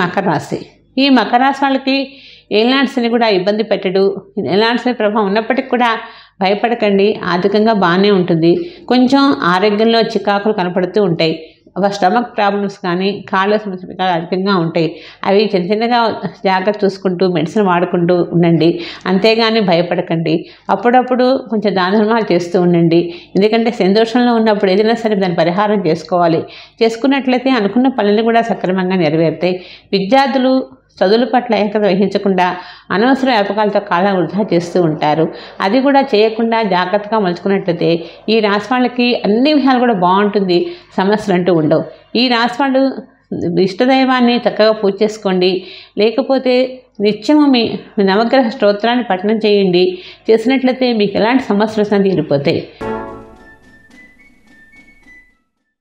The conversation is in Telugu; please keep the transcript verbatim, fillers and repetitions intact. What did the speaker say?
మకర రాశి. ఈ మకర రాశి వాళ్ళకి ఏలినాటి శని కూడా ఇబ్బంది పెట్టడు. ఏలినాటి శని ప్రభావం ఉన్నప్పటికీ కూడా భయపడకండి, ఆర్థికంగా బాగానే ఉంటుంది. కొంచెం ఆరోగ్యంలో చికాకులు కనపడుతూ ఉంటాయి. స్టమక్ ప్రాబ్లమ్స్ కానీ కాళ్ళ సమస్యలు కానీ అధికంగా ఉంటాయి. అవి చిన్న చిన్నగా జాగ్రత్త చూసుకుంటూ మెడిసిన్ వాడుకుంటూ ఉండండి, అంతేగాని భయపడకండి. అప్పుడప్పుడు కొంచెం దాన ధర్మాలు చేస్తూ ఉండండి. ఎందుకంటే సంతోషంలో ఉన్నప్పుడు ఏదైనా సరే దాని పరిహారం చేసుకోవాలి. చేసుకున్నట్లయితే అనుకున్న పనులు కూడా సక్రమంగా నెరవేరుతాయి. విద్యార్థులు చదువుల పట్ల ఏకత వహించకుండా అనవసర వ్యాపకాలతో కాలం వృధా చేస్తూ ఉంటారు. అది కూడా చేయకుండా జాగ్రత్తగా మలుచుకున్నట్లయితే ఈ రాశి వాళ్ళకి అన్ని విషయాలు కూడా బాగుంటుంది, సమస్యలు అంటూ ఉండవు. ఈ రాశి వాళ్ళు ఇష్టదైవాన్ని చక్కగా పూజ చేసుకోండి, లేకపోతే నిత్యము మీ నవగ్రహ స్తోత్రాన్ని పఠనం చేయండి. చేసినట్లయితే మీకు ఎలాంటి సమస్యలు తీరిపోతాయి.